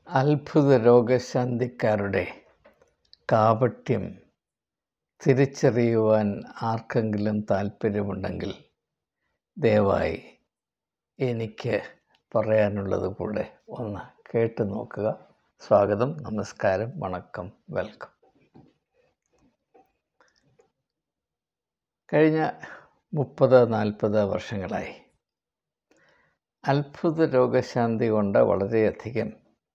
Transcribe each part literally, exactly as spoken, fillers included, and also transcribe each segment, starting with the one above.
അത്ഭുത രോഗശാന്തിക്കാരുടെ കാപട്യം തിരിച്ചറിയുവാൻ ആർക്കെങ്കിലും താല്പര്യമുണ്ടെങ്കിൽ ദയവായി എനിക്ക് പറയാനുള്ളത് കൂടെ ഒന്ന് കേട്ടു നോക്കുക. സ്വാഗതം, നമസ്കാരം, വണക്കം, വെൽക്കം. കഴിഞ്ഞ മുപ്പത് നാൽപ്പത് വർഷങ്ങളായി അത്ഭുത രോഗശാന്തി കൊണ്ട് വളരെയധികം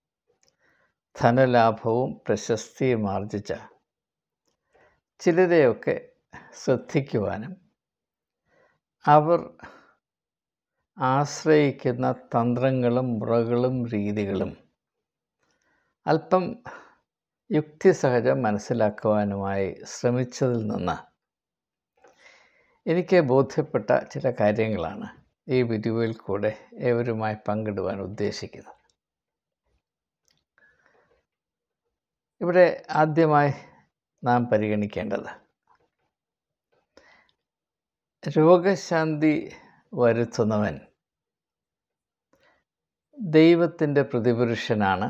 ധനലാഭവും പ്രശസ്തിയും ആർജിച്ച ചിലരെയൊക്കെ ശ്രദ്ധിക്കുവാനും അവർ ആശ്രയിക്കുന്ന തന്ത്രങ്ങളും മുറകളും രീതികളും അല്പം യുക്തിസഹജം മനസ്സിലാക്കുവാനുമായി ശ്രമിച്ചതിൽ നിന്ന് എനിക്ക് ബോധ്യപ്പെട്ട ചില കാര്യങ്ങളാണ് ഈ വീഡിയോയിൽ കൂടെ ഏവരുമായി പങ്കിടുവാൻ ഉദ്ദേശിക്കുന്നത്. ഇവിടെ ആദ്യമായി നാം പരിഗണിക്കേണ്ടത് രോഗശാന്തി വരുത്തുന്നവൻ ദൈവത്തിൻ്റെ പ്രതിപുരുഷനാണ്.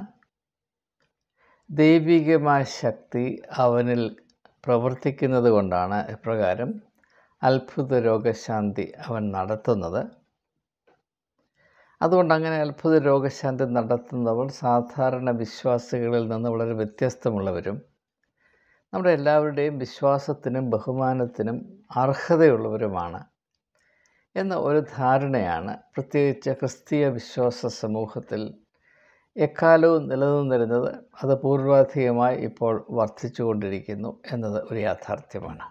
ദൈവികമായ ശക്തി അവനിൽ പ്രവർത്തിക്കുന്നത് കൊണ്ടാണ് ഇപ്രകാരം അത്ഭുത രോഗശാന്തി അവൻ നടത്തുന്നത്. അതുകൊണ്ട് അങ്ങനെ അത്ഭുത രോഗശാന്തി നടത്തുന്നവർ സാധാരണ വിശ്വാസികളിൽ നിന്ന് വളരെ വ്യത്യസ്തമുള്ളവരും നമ്മുടെ എല്ലാവരുടെയും വിശ്വാസത്തിനും ബഹുമാനത്തിനും അർഹതയുള്ളവരുമാണ് എന്ന ഒരു ധാരണയാണ് പ്രത്യേകിച്ച് ക്രിസ്തീയ വിശ്വാസ സമൂഹത്തിൽ എക്കാലവും നിലനിന്നിരുന്നത്. അത് പൂർവാധികമായി ഇപ്പോൾ വർദ്ധിച്ചു കൊണ്ടിരിക്കുന്നു എന്നത് ഒരു യാഥാർത്ഥ്യമാണ്.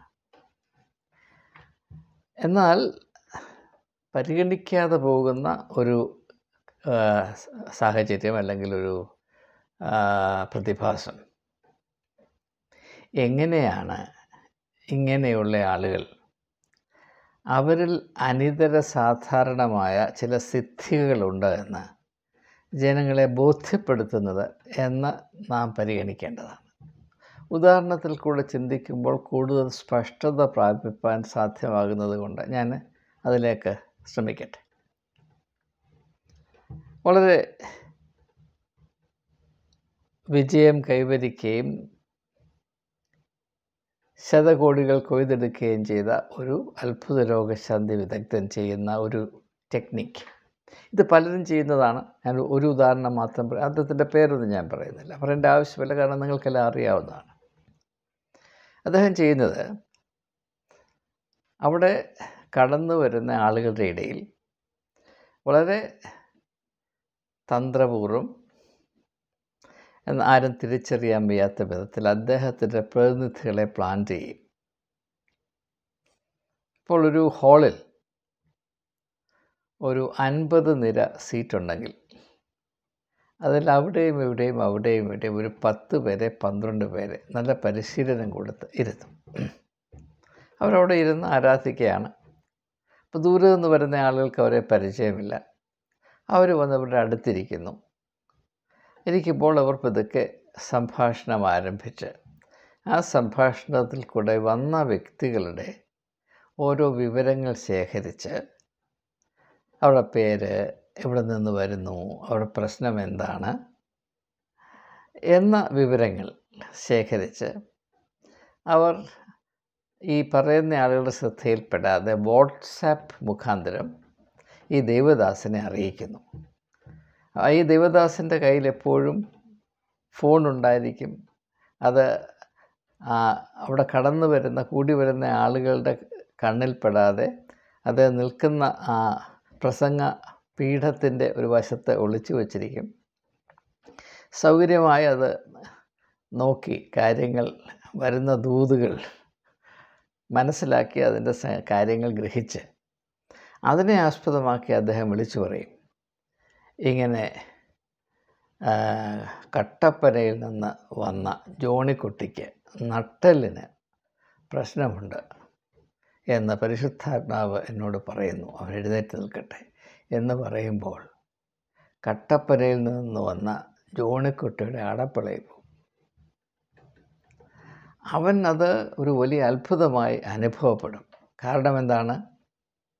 എന്നാൽ പരിഗണിക്കാതെ പോകുന്ന ഒരു സാഹചര്യം അല്ലെങ്കിൽ ഒരു പ്രതിഭാസം, എങ്ങനെയാണ് ഇങ്ങനെയുള്ള ആളുകൾ അവരിൽ അനിതര സാധാരണമായ ചില സിദ്ധികളുണ്ട് എന്ന് ജനങ്ങളെ ബോധ്യപ്പെടുത്തുന്നത് എന്ന് നാം പരിഗണിക്കേണ്ടതാണ്. ഉദാഹരണത്തിൽ കൂടെ ചിന്തിക്കുമ്പോൾ കൂടുതൽ സ്പഷ്ടത പ്രാപിപ്പാൻ സാധ്യമാകുന്നത് കൊണ്ട് ഞാൻ അതിലേക്ക് ശ്രമിക്കട്ടെ. വളരെ വിജയം കൈവരിക്കുകയും ശതകോടികൾ കൊയ്തെടുക്കുകയും ചെയ്ത ഒരു അത്ഭുത രോഗശാന്തി വിദഗ്ധൻ ചെയ്യുന്ന ഒരു ടെക്നിക്ക്, ഇത് പലരും ചെയ്യുന്നതാണ്. ഞാൻ ഒരു ഉദാഹരണം മാത്രം പറയും. അദ്ദേഹത്തിൻ്റെ പേരൊന്നും ഞാൻ പറയുന്നില്ല, പറയേണ്ട ആവശ്യമില്ല, കാരണം നിങ്ങൾക്കെല്ലാം അറിയാവുന്നതാണ്. അദ്ദേഹം ചെയ്യുന്നത്, അവിടെ കടന്നു വരുന്ന ആളുകളുടെ ഇടയിൽ വളരെ തന്ത്രപൂർവ്വം എന്ന് ആരും തിരിച്ചറിയാൻ വയ്യാത്ത വിധത്തിൽ അദ്ദേഹത്തിൻ്റെ പ്രതിനിധികളെ പ്ലാൻ ചെയ്യും. ഇപ്പോൾ ഒരു ഹാളിൽ ഒരു അൻപത് നിര സീറ്റുണ്ടെങ്കിൽ അതിൽ അവിടെയും ഇവിടെയും അവിടെയും ഇവിടെയും ഒരു പത്ത് പേരെ പന്ത്രണ്ട് പേരെ നല്ല പരിശീലനം കൊടുത്ത് ഇരുത്തും. അവരവിടെ ഇരുന്ന് ആരാധിക്കുകയാണ്. അപ്പോൾ ദൂരെ നിന്ന് വരുന്ന ആളുകൾക്ക് അവരെ പരിചയമില്ല. അവർ വന്നവരുടെ അടുത്തിരിക്കുന്നു. ഇരിക്കുമ്പോൾ അവർ പതുക്കെ സംഭാഷണം ആരംഭിച്ച് ആ സംഭാഷണത്തിൽ കൂടെ വന്ന വ്യക്തികളുടെ ഓരോ വിവരങ്ങൾ ശേഖരിച്ച് അവരുടെ പേര്, എവിടെ നിന്ന് വരുന്നു, അവരുടെ പ്രശ്നം എന്താണ് എന്ന വിവരങ്ങൾ ശേഖരിച്ച് അവർ ഈ പറയുന്ന ആളുകളുടെ ശ്രദ്ധയിൽപ്പെടാതെ വാട്സാപ്പ് മുഖാന്തരം ഈ ദൈവദാസനെ അറിയിക്കുന്നു. ഈ ദൈവദാസൻ്റെ കയ്യിൽ എപ്പോഴും ഫോൺ ഉണ്ടായിരിക്കും. അത് അവിടെ കടന്നു വരുന്ന കൂടി വരുന്ന ആളുകളുടെ കണ്ണിൽപ്പെടാതെ അത് നിൽക്കുന്ന ആ പ്രസംഗ പീഠത്തിൻ്റെ ഒരു വശത്ത് ഒളിച്ചു വച്ചിരിക്കും. സൗകര്യമായി അത് നോക്കി കാര്യങ്ങൾ, വരുന്ന ദൂതുകൾ മനസ്സിലാക്കി അതിൻ്റെ കാര്യങ്ങൾ ഗ്രഹിച്ച് അതിനെ ആസ്പദമാക്കി അദ്ദേഹം വിളിച്ചു പറയും, ഇങ്ങനെ കട്ടപ്പനയിൽ നിന്ന് വന്ന ജോണിക്കുട്ടിക്ക് നട്ടെല്ലിന് പ്രശ്നമുണ്ട് എന്ന് പരിശുദ്ധാത്മാവ് എന്നോട് പറയുന്നു, അവൻ എഴുന്നേറ്റ് നിൽക്കട്ടെ എന്ന് പറയുമ്പോൾ കട്ടപ്പനയിൽ നിന്ന് വന്ന ജോണിക്കുട്ടിയുടെ അടപ്പിളയിൽ പോകും. അവൻ അത് ഒരു വലിയ അത്ഭുതമായി അനുഭവപ്പെടും. കാരണം എന്താണ്?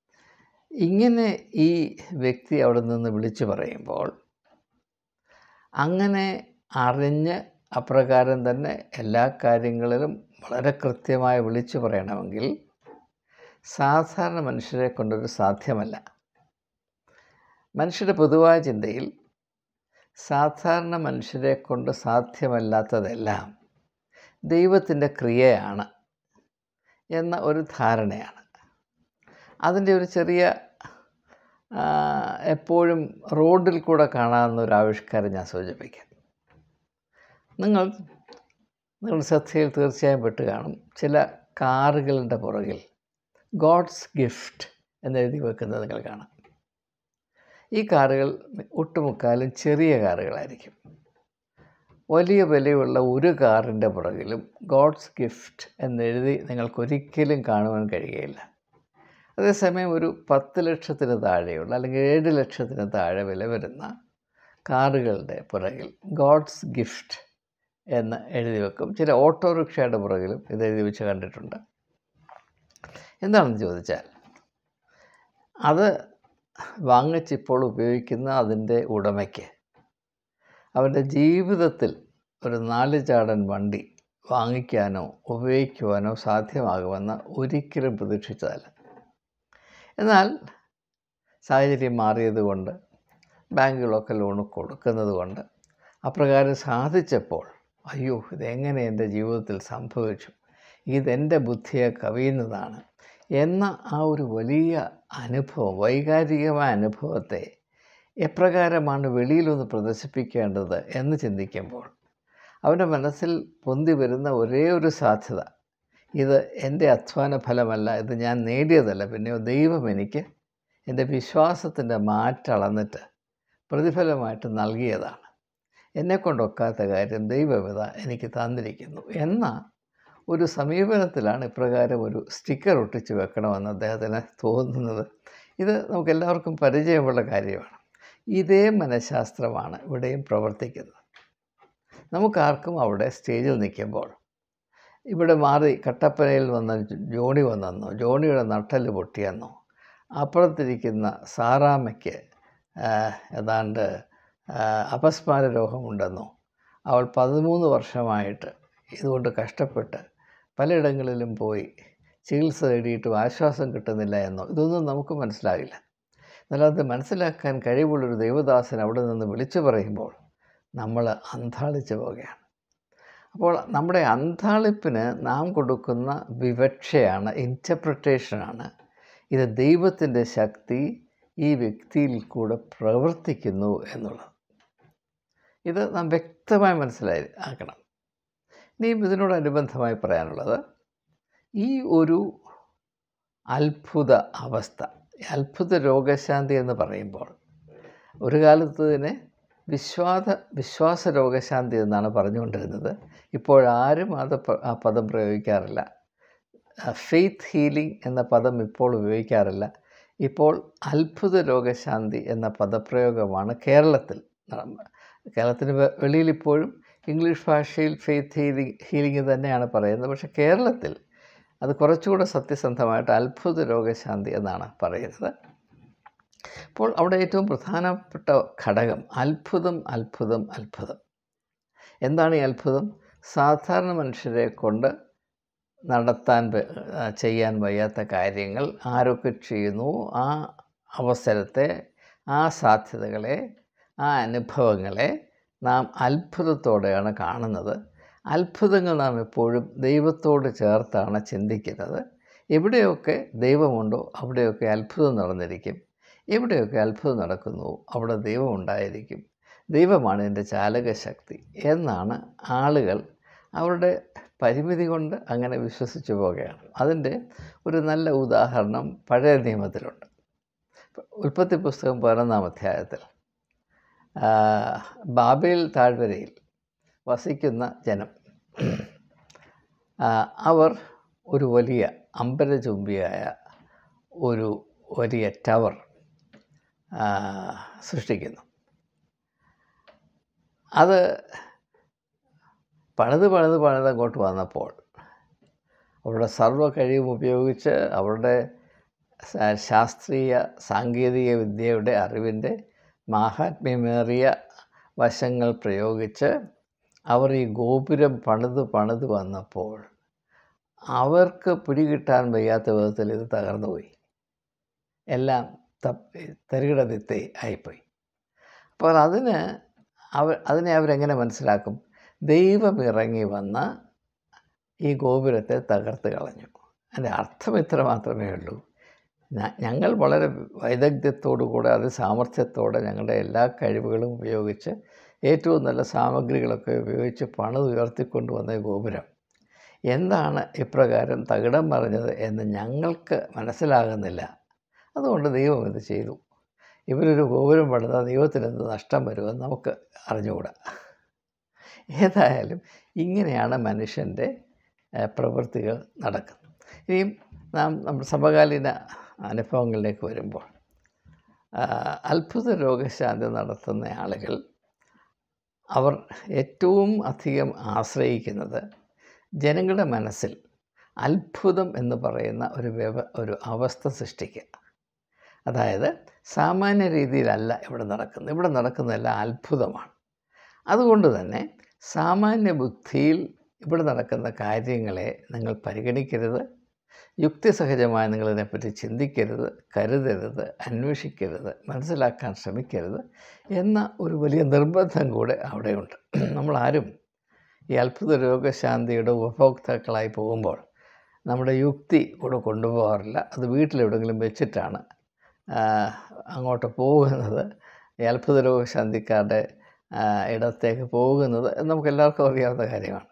ഇങ്ങനെ ഈ വ്യക്തി അവിടെ നിന്ന് വിളിച്ചു പറയുമ്പോൾ അങ്ങനെ അറിഞ്ഞ് അപ്രകാരം തന്നെ എല്ലാ കാര്യങ്ങളിലും വളരെ കൃത്യമായി വിളിച്ചു പറയണമെങ്കിൽ സാധാരണ മനുഷ്യരെ കൊണ്ടൊരു സാധ്യമല്ല. മനുഷ്യരുടെ പൊതുവായ ചിന്തയിൽ സാധാരണ മനുഷ്യരെ കൊണ്ട് സാധ്യമല്ലാത്തതെല്ലാം ദൈവത്തിൻ്റെ ക്രിയയാണ് എന്ന ഒരു ധാരണയാണ്. അതിൻ്റെ ഒരു ചെറിയ എപ്പോഴും റോഡിൽ കൂടെ കാണാവുന്ന ഒരു ആവിഷ്കാരം ഞാൻ സൂചിപ്പിക്കാം. നിങ്ങൾ നിങ്ങളുടെ ശ്രദ്ധയിൽ തീർച്ചയായും പെട്ട് കാണും, ചില കാറുകളുടെ പുറകിൽ ഗോഡ്സ് ഗിഫ്റ്റ് എന്നെഴുതി വെക്കുന്നത് നിങ്ങൾ കാണാം. ഈ കാറുകൾ ഒട്ടുമുക്കാലും ചെറിയ കാറുകളായിരിക്കും. വലിയ വിലയുള്ള ഒരു കാറിൻ്റെ പുറകിലും ഗോഡ്സ് ഗിഫ്റ്റ് എന്നെഴുതി നിങ്ങൾക്കൊരിക്കലും കാണുവാൻ കഴിയുകയില്ല. അതേസമയം ഒരു പത്ത് ലക്ഷത്തിന് താഴെയുള്ള അല്ലെങ്കിൽ ഏഴ് ലക്ഷത്തിന് താഴെ വില വരുന്ന കാറുകളുടെ പുറകിൽ ഗോഡ്സ് ഗിഫ്റ്റ് എന്ന് എഴുതി വെക്കും. ചില ഓട്ടോറിക്ഷയുടെ പുറകിലും ഇത് എഴുതി വെച്ച് കണ്ടിട്ടുണ്ട്. എന്താണെന്ന് ചോദിച്ചാൽ, അത് വാങ്ങിച്ചിപ്പോൾ ഉപയോഗിക്കുന്ന അതിൻ്റെ ഉടമയ്ക്ക് അവൻ്റെ ജീവിതത്തിൽ ഒരു നാല് ചാടൻ വണ്ടി വാങ്ങിക്കാനോ ഉപയോഗിക്കുവാനോ സാധ്യമാകുമെന്ന് ഒരിക്കലും പ്രതീക്ഷിച്ചതല്ല. എന്നാൽ സാഹചര്യം മാറിയതുകൊണ്ട്, ബാങ്കുകളൊക്കെ ലോൺ കൊടുക്കുന്നത് കൊണ്ട് അപ്രകാരം സാധിച്ചപ്പോൾ, അയ്യോ ഇതെങ്ങനെ എൻ്റെ ജീവിതത്തിൽ സംഭവിച്ചു, ഇതെൻ്റെ ബുദ്ധിയെ കവിയുന്നതാണ് എന്ന ആ ഒരു വലിയ അനുഭവം, വൈകാരികമായ അനുഭവത്തെ എപ്രകാരമാണ് വെളിയിലൊന്ന് പ്രദർശിപ്പിക്കേണ്ടത് എന്ന് ചിന്തിക്കുമ്പോൾ അവൻ്റെ മനസ്സിൽ പൊന്തി വരുന്ന ഒരേ ഒരു സാധ്യത, ഇത് എൻ്റെ അധ്വാന ഫലമല്ല, ഇത് ഞാൻ നേടിയതല്ല, പിന്നെയോ ദൈവം എനിക്ക് എൻ്റെ വിശ്വാസത്തിൻ്റെ മാറ്റളന്നിട്ട് പ്രതിഫലമായിട്ട് നൽകിയതാണ്, എന്നെക്കൊണ്ടൊക്കാത്ത കാര്യം ദൈവവിധ എനിക്ക് തന്നിരിക്കുന്നു എന്ന ഒരു സമീപനത്തിലാണ് ഇപ്രകാരം ഒരു സ്റ്റിക്കർ ഒട്ടിച്ച് വെക്കണമെന്ന് അദ്ദേഹത്തിന് തോന്നുന്നത്. ഇത് നമുക്കെല്ലാവർക്കും പരിചയമുള്ള കാര്യമാണ്. ഇതേ മനഃശാസ്ത്രമാണ് ഇവിടെയും പ്രവർത്തിക്കുന്നത്. നമുക്കാർക്കും അവിടെ സ്റ്റേജിൽ നിൽക്കുമ്പോൾ ഇവിടെ മാറി കട്ടപ്പനയിൽ വന്ന ജോണി വന്നെന്നോ, ജോണിയുടെ നട്ടല് പൊട്ടിയെന്നോ, അപ്പുറത്തിരിക്കുന്ന സാറാമ്മയ്ക്ക് ഏതാണ്ട് അപസ്മാര രോഗമുണ്ടെന്നോ, അവൾ പതിമൂന്ന് വർഷമായിട്ട് ഇതുകൊണ്ട് കഷ്ടപ്പെട്ട് പലയിടങ്ങളിലും പോയി ചികിത്സ തേടിയിട്ടും ആശ്വാസം കിട്ടുന്നില്ല എന്നോ, ഇതൊന്നും നമുക്ക് മനസ്സിലാകില്ല. എന്നാൽ അത് മനസ്സിലാക്കാൻ കഴിവുള്ളൊരു ദൈവദാസൻ അവിടെ നിന്ന് വിളിച്ചു പറയുമ്പോൾ നമ്മൾ അന്ധാളിച്ചു പോവുകയാണ്. അപ്പോൾ നമ്മുടെ അന്ധാളിപ്പിന് നാം കൊടുക്കുന്ന വിവക്ഷയാണ്, ഇൻറ്റർപ്രിട്ടേഷനാണ് ഇത് ദൈവത്തിൻ്റെ ശക്തി ഈ വ്യക്തിയിൽ കൂടെ പ്രവർത്തിക്കുന്നു എന്നുള്ളത്. ഇത് നാം വ്യക്തമായി മനസ്സിലായി ആക്കണം. ഇനിയും ഇതിനോടനുബന്ധമായി പറയാനുള്ളത്, ഈ ഒരു അത്ഭുത അവസ്ഥ, അത്ഭുത രോഗശാന്തി എന്ന് പറയുമ്പോൾ ഒരു കാലത്ത് ഇതിനെ വിശ്വാസ വിശ്വാസ രോഗശാന്തി എന്നാണ് പറഞ്ഞുകൊണ്ടിരുന്നത്. ഇപ്പോഴാരും അത് ആ പദം പ്രയോഗിക്കാറില്ല. ഫെയ്ത്ത് ഹീലിംഗ് എന്ന പദം ഇപ്പോൾ ഉപയോഗിക്കാറില്ല. ഇപ്പോൾ അത്ഭുത രോഗശാന്തി എന്ന പദപ്രയോഗമാണ് കേരളത്തിൽ. കേരളത്തിന് വെളിയിൽ ഇപ്പോഴും ഇംഗ്ലീഷ് ഭാഷയിൽ ഫെയ്ത്ത് ഹീലിംഗ് ഹീലിംഗ് തന്നെയാണ് പറയുന്നത്. പക്ഷേ കേരളത്തിൽ അത് കുറച്ചുകൂടെ സത്യസന്ധമായിട്ട് അത്ഭുത രോഗശാന്തി എന്നാണ് പറയുന്നത്. അപ്പോൾ അവിടെ ഏറ്റവും പ്രധാനപ്പെട്ട ഘടകം അത്ഭുതം, അത്ഭുതം, അത്ഭുതം. എന്താണ് ഈ അത്ഭുതം? സാധാരണ മനുഷ്യരെ കൊണ്ട് നടത്താൻ ചെയ്യാൻ വയ്യാത്ത കാര്യങ്ങൾ ആരൊക്കെ ചെയ്യുന്നു, ആ അവസരത്തെ, ആ സാധ്യതകളെ, ആ അനുഭവങ്ങളെ നാം അത്ഭുതത്തോടെയാണ് കാണുന്നത്. അത്ഭുതങ്ങൾ നാം എപ്പോഴും ദൈവത്തോട് ചേർത്താണ് ചിന്തിക്കുന്നത്. എവിടെയൊക്കെ ദൈവമുണ്ടോ അവിടെയൊക്കെ അത്ഭുതം നടന്നിരിക്കും. എവിടെയൊക്കെ അത്ഭുതം നടക്കുന്നു അവിടെ ദൈവം ഉണ്ടായിരിക്കും. ദൈവമാണ് എൻ്റെ ചാലകശക്തി എന്നാണ് ആളുകൾ അവരുടെ പരിമിതി കൊണ്ട് അങ്ങനെ വിശ്വസിച്ചു പോവുകയാണ്. അതിൻ്റെ ഒരു നല്ല ഉദാഹരണം പഴയ നിയമത്തിലുണ്ട്. ഉൽപ്പത്തി പുസ്തകം പതിനൊന്നാം അധ്യായത്തിൽ ബാബേൽ താഴ്വരയിൽ വസിക്കുന്ന ജനം, അവർ ഒരു വലിയ അമ്പരചുംബിയായ ഒരു വലിയ ടവർ സൃഷ്ടിക്കുന്നു. അത് പണിത് പണിത് പണിത് അങ്ങോട്ട് വന്നപ്പോൾ അവരുടെ സർവ്വ കഴിവും ഉപയോഗിച്ച് അവരുടെ ശാസ്ത്രീയ സാങ്കേതിക വിദ്യയുടെ അറിവിൻ്റെ മാഹാത്മ്യമേറിയ വശങ്ങൾ പ്രയോഗിച്ച് അവർ ഈ ഗോപുരം പണിത് പണിത് വന്നപ്പോൾ അവർക്ക് പിടികിട്ടാൻ വയ്യാത്ത വിധത്തിൽ ഇത് തകർന്നുപോയി. എല്ലാം തപ്പി തരികിടതിത്തെ ആയിപ്പോയി. അപ്പോൾ അതിന് അവർ അതിനെ അവരെങ്ങനെ മനസ്സിലാക്കും? ദൈവം ഇറങ്ങി വന്ന് ഈ ഗോപുരത്തെ തകർത്ത് കളഞ്ഞു. അതിൻ്റെ അർത്ഥം ഇത്ര മാത്രമേ ഉള്ളൂ. ഞങ്ങൾ വളരെ വൈദഗ്ധ്യത്തോടു കൂടെ അത് സാമർഥ്യത്തോടെ ഞങ്ങളുടെ എല്ലാ കഴിവുകളും ഉപയോഗിച്ച് ഏറ്റവും നല്ല സാമഗ്രികളൊക്കെ ഉപയോഗിച്ച് പണിത് ഉയർത്തിക്കൊണ്ടുവന്ന ഗോപുരം എന്താണ് ഇപ്രകാരം തകിടം മറിഞ്ഞത് എന്ന് ഞങ്ങൾക്ക് മനസ്സിലാകുന്നില്ല. അതുകൊണ്ട് ദൈവം ഇത് ചെയ്തു. ഇവരൊരു ഗോപുരം പണിതാൽ ദൈവത്തിന് എന്ത് നഷ്ടം വരുമെന്ന് നമുക്ക് അറിഞ്ഞുകൂടാ. ഏതായാലും ഇങ്ങനെയാണ് മനുഷ്യൻ്റെ പ്രവൃത്തികൾ നടക്കുന്നത്. ഇനിയും നാം നമ്മുടെ സമകാലീന അനുഭവങ്ങളിലേക്ക് വരുമ്പോൾ അത്ഭുത രോഗശാന്തി നടത്തുന്ന ആളുകൾ അവർ ഏറ്റവും അധികം ആശ്രയിക്കുന്നത് ജനങ്ങളുടെ മനസ്സിൽ അത്ഭുതം എന്ന് പറയുന്ന ഒരു വ്യവ ഒരു അവസ്ഥ സൃഷ്ടിക്കുക. അതായത് സാമാന്യ രീതിയിലല്ല ഇവിടെ നടക്കുന്നത്. ഇവിടെ നടക്കുന്നതെല്ലാം അത്ഭുതമാണ്. അതുകൊണ്ട് തന്നെ സാമാന്യ ബുദ്ധിയിൽ ഇവിടെ നടക്കുന്ന കാര്യങ്ങളെ നിങ്ങൾ പരിഗണിക്കരുത്. യുക്തിസഹജമായി നിങ്ങളിതിനെപ്പറ്റി ചിന്തിക്കരുത്, കരുതരുത്, അന്വേഷിക്കരുത്, മനസ്സിലാക്കാൻ ശ്രമിക്കരുത് എന്ന ഒരു വലിയ നിർബന്ധം കൂടെ അവിടെയുണ്ട്. നമ്മളാരും ഈ അത്ഭുത രോഗശാന്തിയുടെ ഉപഭോക്താക്കളായി പോകുമ്പോൾ നമ്മുടെ യുക്തി കൂടെ കൊണ്ടുപോകാറില്ല. അത് വീട്ടിലെവിടെയെങ്കിലും വെച്ചിട്ടാണ് അങ്ങോട്ട് പോകുന്നത്. ഈ അത്ഭുത രോഗശാന്തിക്കാരുടെ ഇടത്തേക്ക് പോകുന്നത് നമുക്കെല്ലാവർക്കും അറിയാവുന്ന കാര്യമാണ്.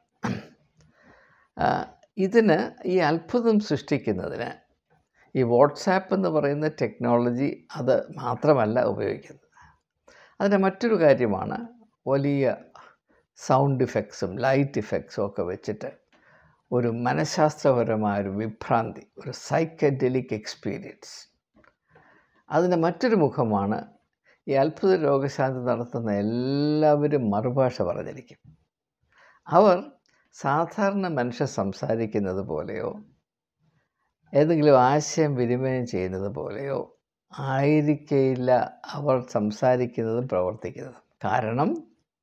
ഇതിന് ഈ അത്ഭുതം സൃഷ്ടിക്കുന്നതിന് ഈ വാട്സാപ്പ് എന്ന് പറയുന്ന ടെക്നോളജി അത് മാത്രമല്ല ഉപയോഗിക്കുന്നത്. അതിൻ്റെ മറ്റൊരു കാര്യമാണ് വലിയ സൗണ്ട് ഇഫക്ട്സും ലൈറ്റ് ഇഫക്ട്സും ഒക്കെ വെച്ചിട്ട് ഒരു മനഃശാസ്ത്രപരമായൊരു വിഭ്രാന്തി, ഒരു സൈക്കഡെലിക് എക്സ്പീരിയൻസ്. അതിൻ്റെ മറ്റൊരു മുഖമാണ് ഈ അത്ഭുത രോഗശാന്തി നടത്തുന്ന എല്ലാവരും മറുഭാഷ പറഞ്ഞിരിക്കും. അവർ സാധാരണ മനുഷ്യർ സംസാരിക്കുന്നത് പോലെയോ ഏതെങ്കിലും ആശയം വിനിമയം ചെയ്യുന്നത് പോലെയോ ആയിരിക്കില്ല അവർ സംസാരിക്കുന്നതും പ്രവർത്തിക്കുന്നതും. കാരണം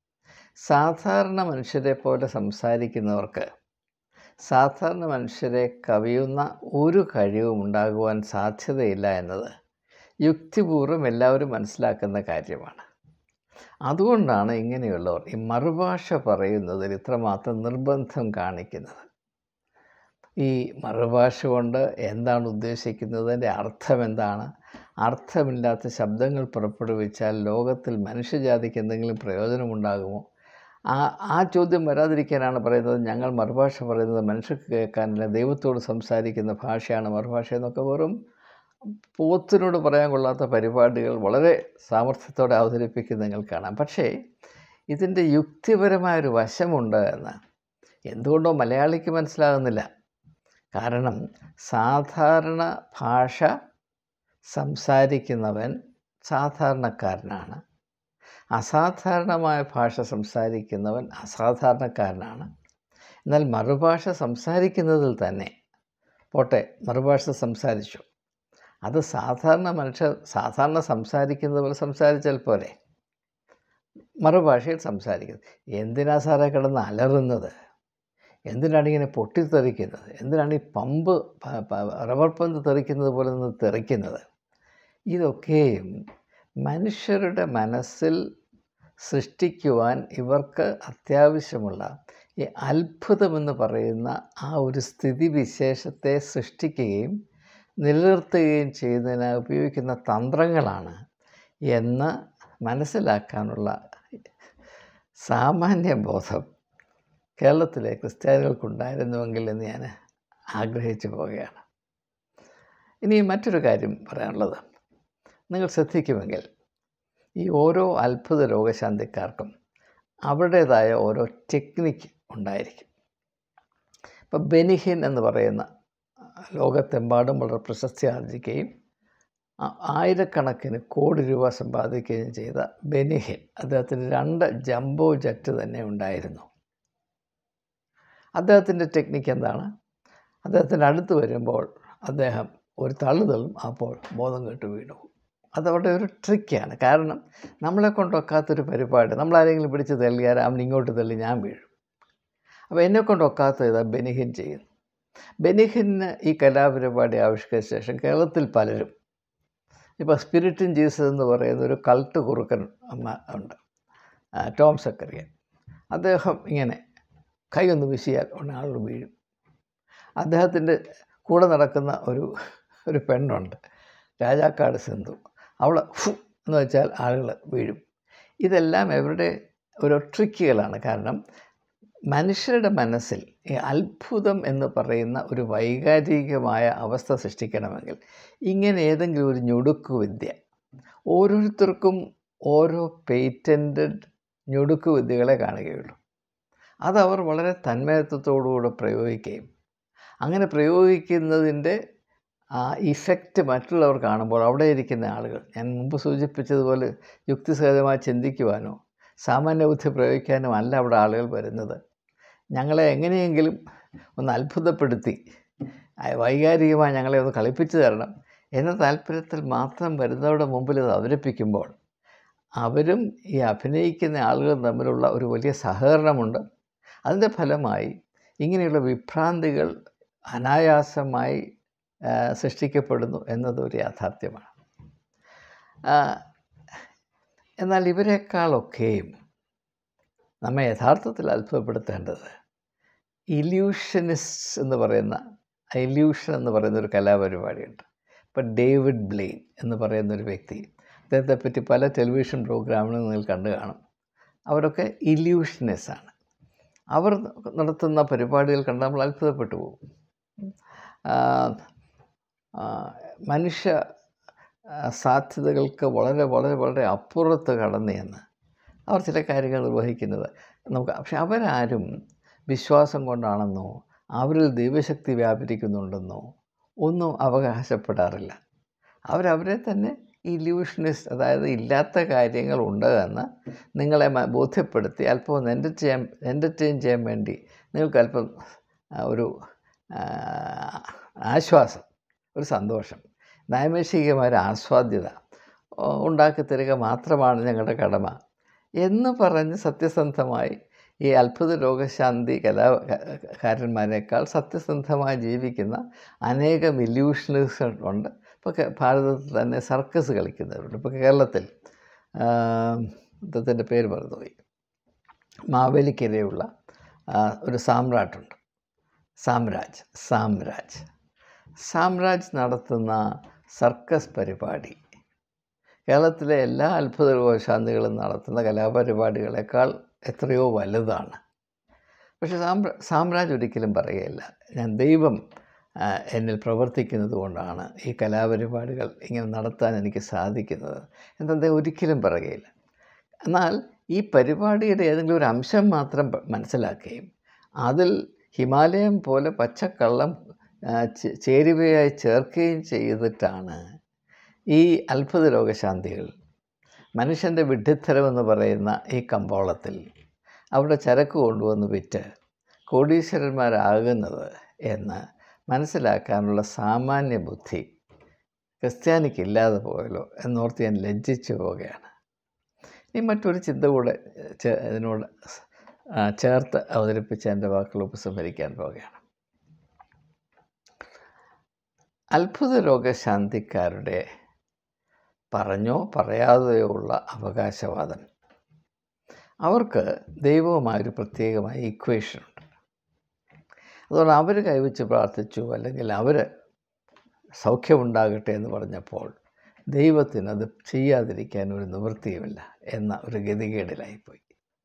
സാധാരണ മനുഷ്യരെ പോലെ സംസാരിക്കുന്നവർക്ക് സാധാരണ മനുഷ്യരെ കവിയുന്ന ഒരു കഴിവും ഉണ്ടാകുവാൻ സാധ്യതയില്ല എന്നത് യുക്തിപൂർവ്വം എല്ലാവരും മനസ്സിലാക്കുന്ന കാര്യമാണ്. അതുകൊണ്ടാണ് ഇങ്ങനെയുള്ളവർ ഈ മറുഭാഷ പറയുന്നതിൽ ഇത്രമാത്രം നിർബന്ധം കാണിക്കുന്നത്. ഈ മറുഭാഷ കൊണ്ട് എന്താണ് ഉദ്ദേശിക്കുന്നത്, അതിൻ്റെ അർത്ഥം എന്താണ്, അർത്ഥമില്ലാത്ത ശബ്ദങ്ങൾ പുറപ്പെടുവിച്ചാൽ ലോകത്തിൽ മനുഷ്യജാതിക്ക് എന്തെങ്കിലും പ്രയോജനമുണ്ടാകുമോ? ആ ആ ചോദ്യം വരാതിരിക്കാനാണ് പറയുന്നത് ഞങ്ങൾ മറുഭാഷ പറയുന്നത് മനുഷ്യർക്ക് കേൾക്കാനില്ല, ദൈവത്തോട് സംസാരിക്കുന്ന ഭാഷയാണ് മറുഭാഷ എന്നൊക്കെ വെറും പോത്തിനോട് പറയാൻ കൊള്ളാത്ത പരിപാടികൾ വളരെ സാമർഥ്യത്തോടെ അവതരിപ്പിക്കുന്നത് നിങ്ങൾ കാണാം. പക്ഷേ ഇതിൻ്റെ യുക്തിപരമായൊരു വശമുണ്ട് എന്ന് എന്തുകൊണ്ടോ മലയാളിക്ക് മനസ്സിലാകുന്നില്ല. കാരണം സാധാരണ ഭാഷ സംസാരിക്കുന്നവൻ സാധാരണക്കാരനാണ്, അസാധാരണമായ ഭാഷ സംസാരിക്കുന്നവൻ അസാധാരണക്കാരനാണ്. എന്നാൽ മറുഭാഷ സംസാരിക്കുന്നതിൽ തന്നെ പോട്ടെ, മറുഭാഷ സംസാരിച്ചു, അത് സാധാരണ മനുഷ്യർ സാധാരണ സംസാരിക്കുന്നത് പോലെ സംസാരിച്ചാൽ പോരെ, മറുഭാഷയിൽ സംസാരിക്കുന്നത്. എന്തിനാ സാറേ കിടന്ന് അലറുന്നത്, എന്തിനാണ് ഇങ്ങനെ പൊട്ടിത്തെറിക്കുന്നത്, എന്തിനാണ് ഈ പമ്പ് റബ്ബർ പന്ത് തെറിക്കുന്നത് പോലെ നിന്ന് തെറിക്കുന്നത്? ഇതൊക്കെയും മനുഷ്യരുടെ മനസ്സിൽ സൃഷ്ടിക്കുവാൻ ഇവർക്ക് അത്യാവശ്യമുള്ള ഈ അത്ഭുതമെന്ന് പറയുന്ന ആ ഒരു സ്ഥിതിവിശേഷത്തെ സൃഷ്ടിക്കുകയും നിലനിർത്തുകയും ചെയ്യുന്നതിന് ഉപയോഗിക്കുന്ന തന്ത്രങ്ങളാണ് എന്ന് മനസ്സിലാക്കാനുള്ള സാമാന്യ ബോധം കേരളത്തിലെ ക്രിസ്ത്യാനികൾക്കുണ്ടായിരുന്നുവെങ്കിൽ എന്ന് ഞാൻ ആഗ്രഹിച്ചു പോവുകയാണ്. ഇനി മറ്റൊരു കാര്യം പറയാനുള്ളത്, നിങ്ങൾ ശ്രദ്ധിക്കുമെങ്കിൽ ഈ ഓരോ അത്ഭുത രോഗശാന്തിക്കാർക്കും അവരുടേതായ ഓരോ ടെക്നിക്ക് ഉണ്ടായിരിക്കും. ഇപ്പോൾ ബെനിഹിൻ എന്ന് പറയുന്ന ലോകത്തെമ്പാടും വളരെ പ്രശസ്തി ആർജിക്കുകയും ആയിരക്കണക്കിന് കോടി രൂപ സമ്പാദിക്കുകയും ചെയ്ത ബെനിഹിൻ, അദ്ദേഹത്തിന് രണ്ട് ജംബോ ജെറ്റ് തന്നെ ഉണ്ടായിരുന്നു. അദ്ദേഹത്തിൻ്റെ ടെക്നിക്ക് എന്താണ്? അദ്ദേഹത്തിൻ്റെ അടുത്ത് വരുമ്പോൾ അദ്ദേഹം ഒരു തള്ളുതള്ളും, അപ്പോൾ ബോധം കെട്ട് വീണു. അതവരുടെ ഒരു ട്രിക്കാണ്. കാരണം നമ്മളെ കൊണ്ടൊക്കാത്തൊരു പരിപാടി, നമ്മളാരെങ്കിലും പിടിച്ച് തള്ളിയാൽ അവൻ ഇങ്ങോട്ട് തള്ളി ഞാൻ വീഴും. അപ്പോൾ എന്നെക്കൊണ്ട് ഒക്കാത്ത ഇതാ ബെനിഹിൻ ചെയ്യുന്നു. ബെനിഹിന് ഈ കലാപരിപാടി ആവിഷ്കരിച്ച ശേഷം കേരളത്തിൽ പലരും, ഇപ്പോൾ സ്പിരിറ്റും ജീസസ് എന്ന് പറയുന്ന ഒരു കൾട്ട് കുറുക്കൻ അമ്മ ഉണ്ട്, ടോം സക്കറിയൻ. അദ്ദേഹം ഇങ്ങനെ കൈ ഒന്ന് വീശിയാൽ ഉടനെ ആളുകൾ വീഴും. അദ്ദേഹത്തിൻ്റെ കൂടെ നടക്കുന്ന ഒരു ഒരു പെണ്ണുണ്ട്, രാജാക്കാട് സിന്ധു. അവൾ ഫു എന്ന് വെച്ചാൽ ആളുകൾ വീഴും. ഇതെല്ലാം ഇവരുടെ ഓരോ ട്രിക്കുകളാണ്. കാരണം മനുഷ്യരുടെ മനസ്സിൽ ഈ അത്ഭുതം എന്ന് പറയുന്ന ഒരു വൈകാരികമായ അവസ്ഥ സൃഷ്ടിക്കണമെങ്കിൽ ഇങ്ങനെ ഏതെങ്കിലും ഒരു ഞൊടുക്കുവിദ്യ, ഓരോരുത്തർക്കും ഓരോ പേറ്റൻറ്റഡ് ഞൊടുക്കുവിദ്യകളെ കാണുകയുള്ളൂ. അതവർ വളരെ തന്മയത്വത്തോടുകൂടെ പ്രയോഗിക്കുകയും അങ്ങനെ പ്രയോഗിക്കുന്നതിൻ്റെ ആ ഇഫക്റ്റ് മറ്റുള്ളവർ കാണുമ്പോൾ അവിടെ ഇരിക്കുന്ന ആളുകൾ, ഞാൻ മുമ്പ് സൂചിപ്പിച്ചതുപോലെ യുക്തിസഹജമായി ചിന്തിക്കുവാനോ സാമാന്യ ബുദ്ധി പ്രയോഗിക്കാനോ അല്ല അവിടെ ആളുകൾ വരുന്നത്. ഞങ്ങളെ എങ്ങനെയെങ്കിലും ഒന്ന് അത്ഭുതപ്പെടുത്തി വൈകാരികമായി ഞങ്ങളെ ഒന്ന് കളിപ്പിച്ചു തരണം എന്ന താല്പര്യത്തിൽ മാത്രം വരുന്നവരുടെ മുമ്പിൽ ഇത് അവതരിപ്പിക്കുമ്പോൾ അവരും ഈ അഭിനയിക്കുന്ന ആളുകളും തമ്മിലുള്ള ഒരു വലിയ സഹകരണമുണ്ട്. അതിൻ്റെ ഫലമായി ഇങ്ങനെയുള്ള വിഭ്രാന്തികൾ അനായാസമായി സൃഷ്ടിക്കപ്പെടുന്നു എന്നതൊരു യാഥാർത്ഥ്യമാണ്. എന്നാൽ ഇവരെക്കാളൊക്കെയും നമ്മെ യഥാർത്ഥത്തിൽ അത്ഭുതപ്പെടുത്തേണ്ടത് ഇല്യൂഷനിസ്റ്റ് എന്ന് പറയുന്ന ഇല്യൂഷൻ എന്ന് പറയുന്ന ഒരു കലാപരിപാടിയുണ്ട്. ഇപ്പോൾ ഡേവിഡ് ബ്ലെയിൻ എന്ന് പറയുന്നൊരു വ്യക്തി, അദ്ദേഹത്തെപ്പറ്റി പല ടെലിവിഷൻ പ്രോഗ്രാമുകളും നിങ്ങൾ കണ്ടു കാണും. അവരൊക്കെ ഇല്യൂഷനിസ്റ്റാണ്. അവർ നടത്തുന്ന പരിപാടികൾ കണ്ട് നമ്മൾ അത്ഭുതപ്പെട്ടു പോകും. മനുഷ്യ സാധ്യതകൾക്ക് വളരെ വളരെ വളരെ അപ്പുറത്ത് കടന്നു എന്ന് അവർ ചില കാര്യങ്ങൾ നിർവഹിക്കുന്നത് നമുക്ക്. പക്ഷെ അവരാരും വിശ്വാസം കൊണ്ടാണെന്നോ അവരിൽ ദൈവശക്തി വ്യാപരിക്കുന്നുണ്ടെന്നോ ഒന്നും അവകാശപ്പെടാറില്ല. അവരവരെ തന്നെ ഇല്യൂഷനിസ്റ്റ്, അതായത് ഇല്ലാത്ത കാര്യങ്ങളുണ്ട് എന്ന് നിങ്ങളെ ബോധ്യപ്പെടുത്തി അല്പം ഒന്ന് എൻ്റർടൈൻ എൻ്റർടൈൻ ചെയ്യാൻ വേണ്ടി നിങ്ങൾക്ക് അല്പം ഒരു ആശ്വാസം, ഒരു സന്തോഷം, നൈമിഷികമായ ഒരു ആസ്വാദ്യത ഉണ്ടാക്കി തരിക മാത്രമാണ് ഞങ്ങളുടെ കടമ എന്ന് പറഞ്ഞ് സത്യസന്ധമായി ഈ അത്ഭുത രോഗശാന്തി കലാകാരന്മാരെക്കാൾ സത്യസന്ധമായി ജീവിക്കുന്ന അനേകം ഇല്യൂഷനിസ്റ്റ് ഉണ്ട്. ഇപ്പോൾ ഭാരതത്തിൽ തന്നെ സർക്കസ് കളിക്കുന്നവരുണ്ട്. ഇപ്പോൾ കേരളത്തിൽ അദ്ദേഹത്തിൻ്റെ പേര് മറന്നുപോയി, മാവേലിക്കരയുള്ള ഒരു സാമ്രാട്ടുണ്ട്, സാമ്രാജ് സാമ്രാജ് സാമ്രാജ് നടത്തുന്ന സർക്കസ് പരിപാടി കേരളത്തിലെ എല്ലാ അത്ഭുത രോഗശാന്തികളും നടത്തുന്ന കലാപരിപാടികളെക്കാൾ എത്രയോ വലുതാണ്. പക്ഷേ സാമ്രാ സാമ്രാജ് ഒരിക്കലും പറയുകയില്ല ഞാൻ ദൈവം എന്നിൽ പ്രവർത്തിക്കുന്നത് കൊണ്ടാണ് ഈ കലാപരിപാടികൾ ഇങ്ങനെ നടത്താൻ എനിക്ക് സാധിക്കുന്നത് എന്ന് അദ്ദേഹം ഒരിക്കലും പറയുകയില്ല. എന്നാൽ ഈ പരിപാടിയുടെ ഏതെങ്കിലും ഒരു അംശം മാത്രം മനസ്സിലാക്കുകയും അതിൽ ഹിമാലയം പോലെ പച്ചക്കള്ളം ചേരുവയായി ചേർക്കുകയും ചെയ്തിട്ടാണ് ഈ അത്ഭുത രോഗശാന്തികൾ മനുഷ്യൻ്റെ വിഡ്ഢിത്തരമെന്ന് പറയുന്ന ഈ കമ്പോളത്തിൽ അവിടെ ചരക്ക് കൊണ്ടുവന്ന് വിറ്റ് കോടീശ്വരന്മാരാകുന്നത് എന്ന് മനസ്സിലാക്കാനുള്ള സാമാന്യ ബുദ്ധി ക്രിസ്ത്യാനിക്കില്ലാതെ പോയല്ലോ എന്നോർത്ത് ഞാൻ ലജ്ജിച്ചു പോവുകയാണ്. ഇനി മറ്റൊരു ചിന്ത കൂടെ ഇതിനോട് ചേർത്ത് അവതരിപ്പിച്ച് എൻ്റെ വാക്കുകൾ ഉപസംഹരിക്കാൻ പോവുകയാണ്. അത്ഭുത രോഗശാന്തിക്കാരുടെ പറഞ്ഞോ പറയാതെയോ ഉള്ള അവകാശവാദം, അവർക്ക് ദൈവവുമായൊരു പ്രത്യേകമായ ഇക്വേഷനുണ്ട്. അതുകൊണ്ട് അവർ കൈവച്ച് പ്രാർത്ഥിച്ചു അല്ലെങ്കിൽ അവർ സൗഖ്യമുണ്ടാകട്ടെ എന്ന് പറഞ്ഞപ്പോൾ ദൈവത്തിന് അത് ചെയ്യാതിരിക്കാൻ ഒരു നിവൃത്തിയുമില്ല എന്ന ഒരു ഗതികേടിലായിപ്പോയി.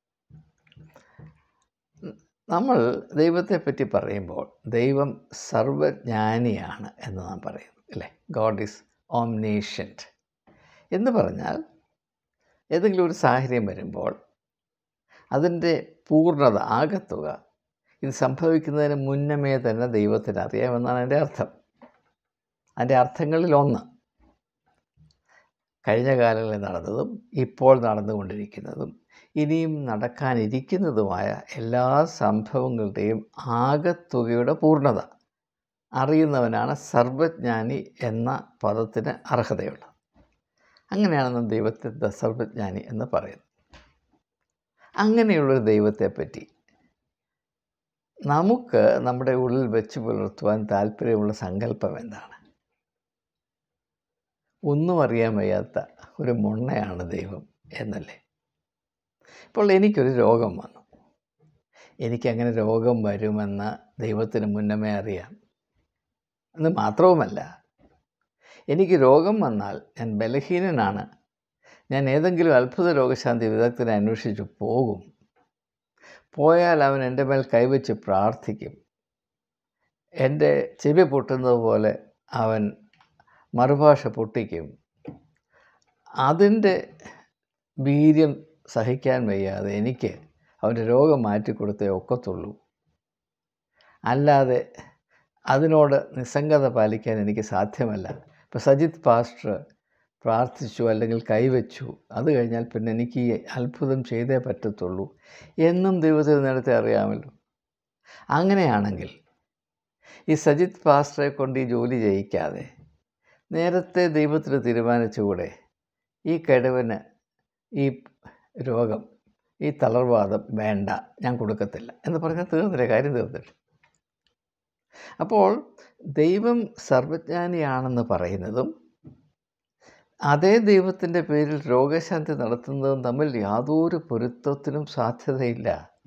നമ്മൾ ദൈവത്തെപ്പറ്റി പറയുമ്പോൾ ദൈവം സർവജ്ഞാനിയാണ് എന്ന് നാം പറയുന്നു, അല്ലേ? ഗോഡ് ഈസ് ഓംനീഷ്യൻറ്റ് എന്ന് പറഞ്ഞാൽ ഏതെങ്കിലും ഒരു സാഹചര്യം വരുമ്പോൾ അതിൻ്റെ പൂർണ്ണത, ആകത്തുക ഇത് സംഭവിക്കുന്നതിന് മുന്നമേ തന്നെ ദൈവത്തിന് അറിയാമെന്നാണ് എൻ്റെ അർത്ഥം. അതിൻ്റെ അർത്ഥങ്ങളിലൊന്ന് കഴിഞ്ഞ കാലങ്ങളിൽ നടന്നതും ഇപ്പോൾ നടന്നുകൊണ്ടിരിക്കുന്നതും ഇനിയും നടക്കാനിരിക്കുന്നതുമായ എല്ലാ സംഭവങ്ങളുടെയും ആകത്തുകയുടെ പൂർണ്ണത അറിയുന്നവനാണ് സർവജ്ഞാനി എന്ന പദത്തിന് അർഹതയുള്ളത്. അങ്ങനെയാണ് ദൈവത്തെ സർവ്വജ്ഞാനി എന്ന് പറയുന്നത്. അങ്ങനെയുള്ളൊരു ദൈവത്തെപ്പറ്റി നമുക്ക് നമ്മുടെ ഉള്ളിൽ വെച്ച് പുലർത്തുവാൻ താല്പര്യമുള്ള സങ്കല്പം എന്താണ്? ഒന്നും അറിയാൻ വയ്യാത്ത ഒരു മൊണ്ണയാണ് ദൈവം എന്നല്ലേ? ഇപ്പോൾ എനിക്കൊരു രോഗം വന്നു. എനിക്കങ്ങനെ രോഗം വരുമെന്ന് ദൈവത്തിന് മുന്നമേ അറിയാം. എന്ന് മാത്രവുമല്ല, എനിക്ക് രോഗം വന്നാൽ ഞാൻ ബലഹീനനാണ്. ഞാൻ ഏതെങ്കിലും അത്ഭുത രോഗശാന്തി വിദഗ്ധനെ അന്വേഷിച്ച് പോകും. പോയാൽ അവൻ എൻ്റെ മേൽ കൈവച്ച് പ്രാർത്ഥിക്കും. എൻ്റെ ചെവി പൊട്ടുന്നത് പോലെ അവൻ മറുഭാഷ പൊട്ടിക്കും. അതിൻ്റെ വീര്യം സഹിക്കാൻ വയ്യാതെ എനിക്ക് അവൻ്റെ രോഗം മാറ്റിക്കൊടുത്തേ ഒക്കത്തുള്ളൂ. അല്ലാതെ അതിനോട് നിസ്സംഗത പാലിക്കാൻ എനിക്ക് സാധ്യമല്ല. ഇപ്പോൾ സജിത് പാസ്റ്റർ പ്രാർത്ഥിച്ചു അല്ലെങ്കിൽ കൈവച്ചു, അത് കഴിഞ്ഞാൽ പിന്നെ എനിക്ക് ഈ അത്ഭുതം ചെയ്തേ പറ്റത്തുള്ളൂ എന്നും ദൈവത്തിന് നേരത്തെ അറിയാമല്ലോ. അങ്ങനെയാണെങ്കിൽ ഈ സജിത് പാസ്റ്ററെ കൊണ്ട് ഈ ജോലി ചെയ്യിക്കാതെ നേരത്തെ ദൈവത്തിന് തീരുമാനിച്ചുകൂടെ, ഈ കിഴവന് ഈ രോഗം, ഈ തളർവാദം വേണ്ട, ഞാൻ കൊടുക്കത്തില്ല എന്ന് പറഞ്ഞാൽ തീർന്നില്ല, കാര്യം തീർന്നില്ല. അപ്പോൾ ദൈവം സർവജ്ഞാനിയാണെന്ന് പറയുന്നതും അതേ ദൈവത്തിൻ്റെ പേരിൽ രോഗശാന്തി നടത്തുന്നതും തമ്മിൽ യാതൊരു പൊരുത്തത്തിനും സാധ്യതയില്ല.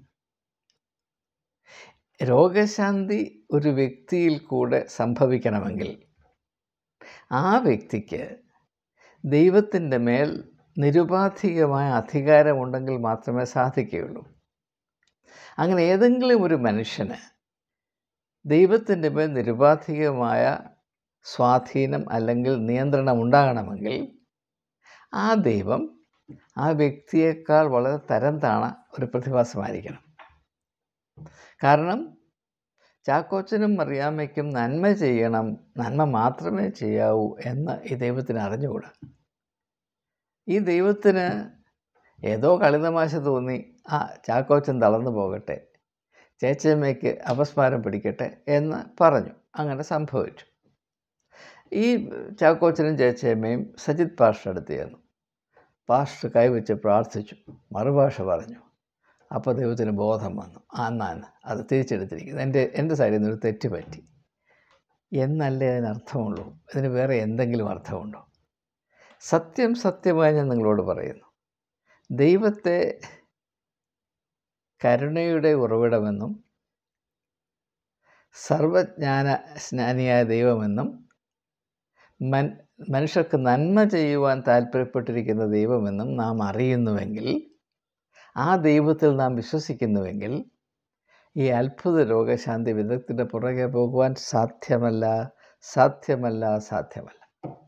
രോഗശാന്തി ഒരു വ്യക്തിയിൽ കൂടെ സംഭവിക്കണമെങ്കിൽ ആ വ്യക്തിക്ക് ദൈവത്തിൻ്റെ മേൽ നിരുപാധികമായ അധികാരമുണ്ടെങ്കിൽ മാത്രമേ സാധിക്കുകയുള്ളൂ. അങ്ങനെ ഏതെങ്കിലും ഒരു മനുഷ്യന് ദൈവത്തിൻ്റെ മേൽ നിരുപാധികമായ സ്വാധീനം അല്ലെങ്കിൽ നിയന്ത്രണം ഉണ്ടാകണമെങ്കിൽ ആ ദൈവം ആ വ്യക്തിയേക്കാൾ വളരെ തരം താണ ഒരു പ്രതിഭാസമായിരിക്കണം. കാരണം ചാക്കോച്ചനും മറിയാമ്മയ്ക്കും നന്മ ചെയ്യണം, നന്മ മാത്രമേ ചെയ്യാവൂ എന്ന് ഈ ദൈവത്തിന് അറിഞ്ഞുകൂടാ. ഈ ദൈവത്തിന് ഏതോ കളിതമാശ തോന്നി, ആ ചാക്കോച്ചൻ തളർന്നു പോകട്ടെ, ചേച്ചമ്മയ്ക്ക് അപസ്മാരം പിടിക്കട്ടെ എന്ന് പറഞ്ഞു. അങ്ങനെ സംഭവിച്ചു. ഈ ചാക്കോച്ചനും ചേച്ചയമ്മയും സജിത് പാസ്റ്റർ അടുത്ത് ചെന്നു. പാസ്റ്റർ കൈവച്ച് പ്രാർത്ഥിച്ചു, മറുഭാഷ പറഞ്ഞു. അപ്പോൾ ദൈവത്തിന് ബോധം വന്നു, ആ എന്നാണ് അത് തിരിച്ചെടുത്തിരിക്കുന്നത്, എൻ്റെ എൻ്റെ സൈഡിൽ നിന്നൊരു തെറ്റ് പറ്റി എന്നല്ലേ അതിനർത്ഥമുള്ളൂ. ഇതിന് വേറെ എന്തെങ്കിലും അർത്ഥമുണ്ടോ? സത്യം സത്യമായി ഞാൻ നിങ്ങളോട് പറയുന്നു, ദൈവത്തെ കരുണയുടെ ഉറവിടമെന്നും സർവജ്ഞാന സ്നാനിയായ ദൈവമെന്നും മൻ മനുഷ്യർക്ക് നന്മ ചെയ്യുവാൻ താല്പര്യപ്പെട്ടിരിക്കുന്ന ദൈവമെന്നും നാം അറിയുന്നുവെങ്കിൽ, ആ ദൈവത്തിൽ നാം വിശ്വസിക്കുന്നുവെങ്കിൽ, ഈ അത്ഭുത രോഗശാന്തി വിദഗ്ധൻ്റെ പുറകെ പോകുവാൻ സാധ്യമല്ല, സാധ്യമല്ല, സാധ്യമല്ല.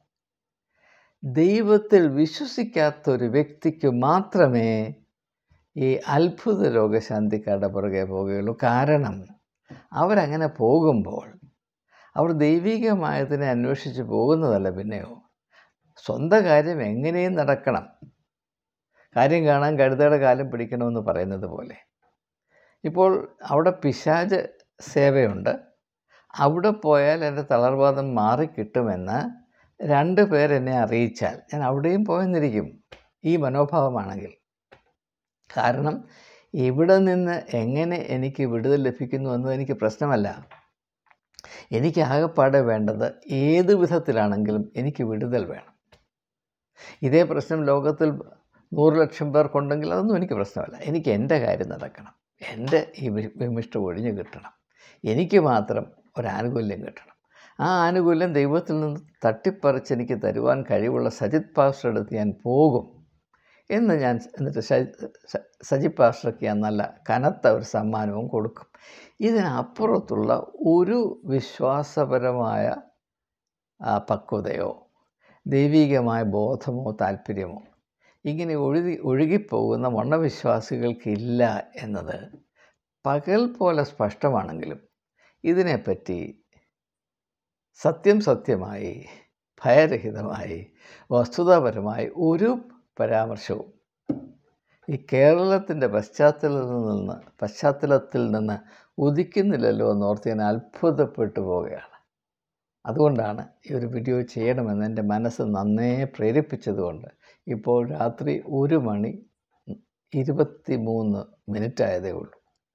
ദൈവത്തിൽ വിശ്വസിക്കാത്തൊരു വ്യക്തിക്ക് മാത്രമേ ഈ അത്ഭുത രോഗശാന്തിക്കാരുടെ പുറകെ പോവുകയുള്ളൂ. കാരണം അവരങ്ങനെ പോകുമ്പോൾ അവർ ദൈവികമായതിനെ അന്വേഷിച്ച് പോകുന്നതല്ല, പിന്നെയോ സ്വന്തം കാര്യം എങ്ങനെയും നടക്കണം, കാര്യം കാണാൻ കഴുതയുടെ കാലം പിടിക്കണമെന്ന് പറയുന്നത് പോലെ. ഇപ്പോൾ അവിടെ പിശാച് സേവയുണ്ട്, അവിടെ പോയാൽ എൻ്റെ തളർവാദം മാറിക്കിട്ടുമെന്ന് രണ്ട് പേരെന്നെ അറിയിച്ചാൽ ഞാൻ അവിടെയും പോയെന്നിരിക്കും, ഈ മനോഭാവമാണെങ്കിൽ. കാരണം ഇവിടെ നിന്ന് എങ്ങനെ എനിക്ക് വിടുതൽ ലഭിക്കുന്നു എന്നത് എനിക്ക് പ്രശ്നമല്ല. എനിക്ക് ആകെപ്പാടെ വേണ്ടത് ഏത് വിധത്തിലാണെങ്കിലും എനിക്ക് വിടുതൽ വേണം. ഇതേ പ്രശ്നം ലോകത്തിൽ നൂറ് ലക്ഷം പേർക്കുണ്ടെങ്കിൽ അതൊന്നും എനിക്ക് പ്രശ്നമല്ല. എനിക്ക് എൻ്റെ കാര്യം നടക്കണം, എൻ്റെ ഈ വിമിഷ്ടം ഒഴിഞ്ഞു കിട്ടണം, എനിക്ക് മാത്രം ഒരാനുകൂല്യം കിട്ടണം. ആ ആനുകൂല്യം ദൈവത്തിൽ നിന്ന് തട്ടിപ്പറിച്ച് എനിക്ക് തരുവാൻ കഴിവുള്ള സജിത് പാസ്റ്റർ അടുത്ത് ഞാൻ പോകും എന്ന് ഞാൻ എന്നിട്ട് സജിത് പാസ്റ്റർക്ക് ഞാൻ നല്ല കനത്ത ഒരു സമ്മാനവും കൊടുക്കും. ഇതിനപ്പുറത്തുള്ള ഒരു വിശ്വാസപരമായ പക്വതയോ ദൈവികമായ ബോധമോ താല്പര്യമോ ഇങ്ങനെ ഒഴുകി ഒഴുകിപ്പോകുന്ന മണ്ണവിശ്വാസികൾക്കില്ല എന്നത് പകൽ പോലെ സ്പഷ്ടമാണെങ്കിലും ഇതിനെപ്പറ്റി സത്യം സത്യമായി ഭയരഹിതമായി വസ്തുതാപരമായി ഒരു പരാമർശവും ഈ കേരളത്തിൻ്റെ പശ്ചാത്തലത്തിൽ നിന്ന് പശ്ചാത്തലത്തിൽ നിന്ന് ഉദിക്കുന്നില്ലല്ലോ എന്നോർത്ത് ഞാൻ അത്ഭുതപ്പെട്ടു പോവുകയാണ്. അതുകൊണ്ടാണ് ഈ ഒരു വീഡിയോ ചെയ്യണമെന്ന് എൻ്റെ മനസ്സ് നന്നേ പ്രേരിപ്പിച്ചതുകൊണ്ട് ഇപ്പോൾ രാത്രി ഒരു മണി ഇരുപത്തി മൂന്ന് മിനിറ്റ് ആയതേ ഉള്ളൂ.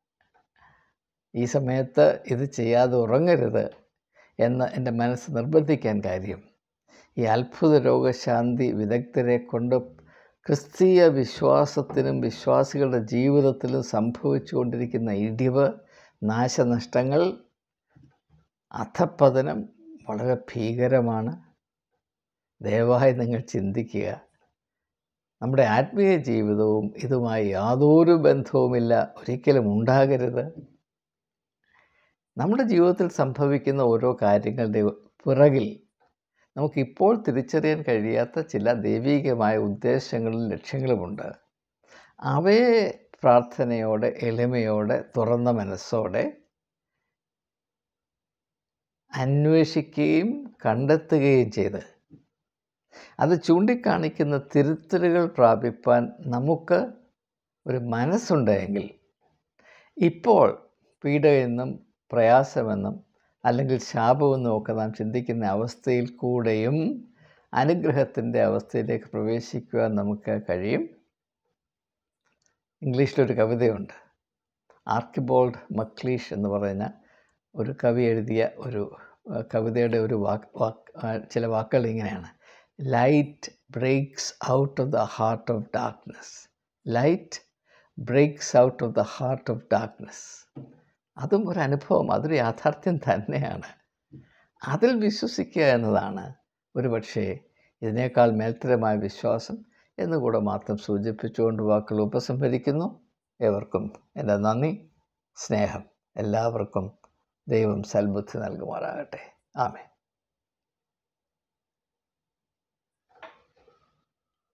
ഈ സമയത്ത് ഇത് ചെയ്യാതെ ഉറങ്ങരുത് എന്ന് എൻ്റെ മനസ്സ് നിർബന്ധിക്കാൻ കാര്യം, ഈ അത്ഭുത രോഗശാന്തി വിദഗ്ധരെ കൊണ്ട് ക്രിസ്തീയ വിശ്വാസത്തിനും വിശ്വാസികളുടെ ജീവിതത്തിലും സംഭവിച്ചു കൊണ്ടിരിക്കുന്ന ഇടിവ്, നാശനഷ്ടങ്ങൾ, അധപ്പതനം വളരെ ഭീകരമാണ്. ദയവായി നിങ്ങൾ ചിന്തിക്കുക. നമ്മുടെ ആത്മീയ ജീവിതവും ഇതുമായി യാതൊരു ബന്ധവുമില്ല, ഒരിക്കലും ഉണ്ടാകരുത്. നമ്മുടെ ജീവിതത്തിൽ സംഭവിക്കുന്ന ഓരോ കാര്യങ്ങളുടെ പിറകിൽ നമുക്കിപ്പോൾ തിരിച്ചറിയാൻ കഴിയാത്ത ചില ദൈവീകമായ ഉദ്ദേശങ്ങളും ലക്ഷ്യങ്ങളുമുണ്ട്. അവയെ പ്രാർത്ഥനയോടെ, എളിമയോടെ, തുറന്ന മനസ്സോടെ അന്വേഷിക്കുകയും കണ്ടെത്തുകയും ചെയ്ത് അത് ചൂണ്ടിക്കാണിക്കുന്ന തിരുത്തലുകൾ പ്രാപിപ്പാൻ നമുക്ക് ഒരു മനസ്സുണ്ടെങ്കിൽ ഇപ്പോൾ പീഡയെന്നും പ്രയാസമെന്നും അല്ലെങ്കിൽ ശാപമെന്നും ഒക്കെ നാം ചിന്തിക്കുന്ന അവസ്ഥയിൽ കൂടെയും അനുഗ്രഹത്തിൻ്റെ അവസ്ഥയിലേക്ക് പ്രവേശിക്കുവാൻ നമുക്ക് കഴിയും. ഇംഗ്ലീഷിലൊരു കവിതയുണ്ട്. ആർക്കിബോൾഡ് മക്ലീഷ് എന്ന് പറയുന്ന ഒരു കവി എഴുതിയ ഒരു കവിതയുടെ ഒരു വാക്ക് വാക്ക് ചില വാക്കുകൾ ഇങ്ങനെയാണ്: light breaks out of the heart of darkness. Light breaks out of the heart of darkness. അതും ഒരു അനുഭവം, അതൊരു യാഥാർത്ഥ്യം തന്നെയാണ്. അതിൽ വിശ്വസിക്കുക എന്നതാണ് ഒരു പക്ഷേ ഇതിനേക്കാൾ മേൽത്തരമായ വിശ്വാസം എന്നുകൂടെ മാത്രം സൂചിപ്പിച്ചുകൊണ്ട് വാക്കുകൾ ഉപസംഹരിക്കുന്നു. ഏവർക്കും എൻ്റെ നന്ദി, സ്നേഹം. എല്ലാവർക്കും ദൈവം സൽബുദ്ധി നൽകുമാറാകട്ടെ. ആമേൻ.